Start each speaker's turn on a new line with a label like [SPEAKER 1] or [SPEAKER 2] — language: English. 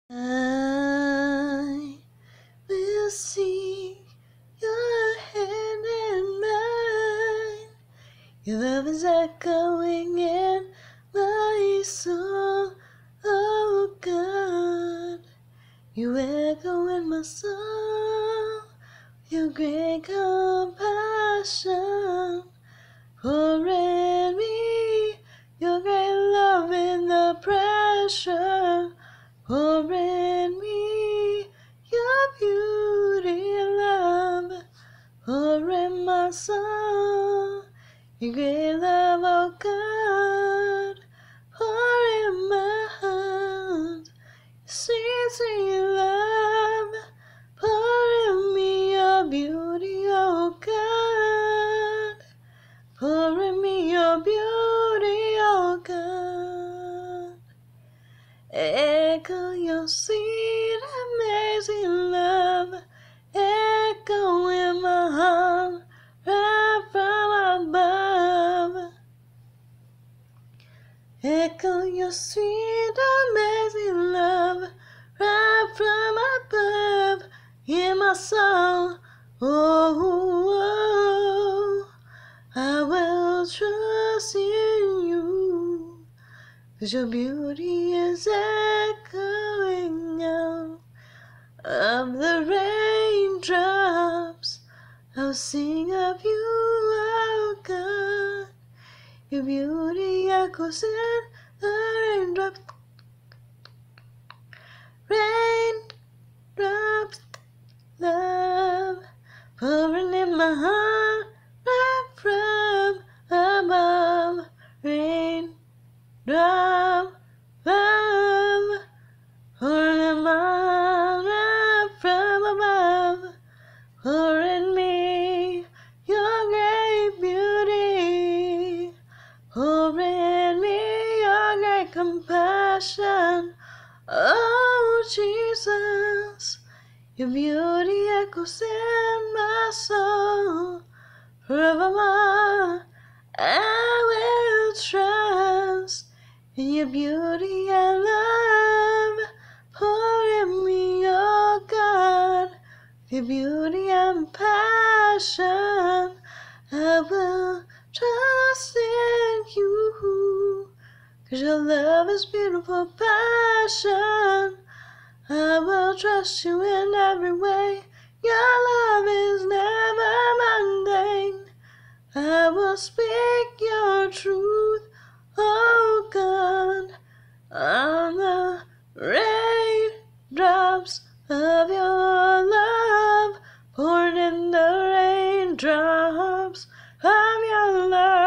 [SPEAKER 1] I will see your hand in mine. Your love is echoing in my soul, oh God. You echo in my soul, your great compassion. Pour in me your great love in the pressure. Pour in me your beauty, love. Pour in my soul your great love, oh God. Pour in my heart sweet, sweet love. Pour in me your beauty, oh God. Pour in me your beauty, oh God. Echo your sweet, amazing love. Echo in my heart, right from above. Echo your sweet, amazing love, right from above, in my soul. Oh, I will trust in you, 'cause your beauty is echoing out of the raindrops. I'll sing of you, oh God. Your beauty echoes in the raindrops. Raindrops, love, pouring in my heart, right from above. Raindrop, love, pouring in my heart, right from above. Pour in me your great beauty. Pour in me your great compassion. Oh, Jesus, your beauty echoes in my soul. Forevermore, I will trust in your beauty and love. Pour in me, oh God, your beauty and passion. I will trust in you, 'cause your love is beautiful passion. I will trust you in every way. Your love is never mundane. I will speak your truth, oh God, on the raindrops of your love, poured in the raindrops of your love.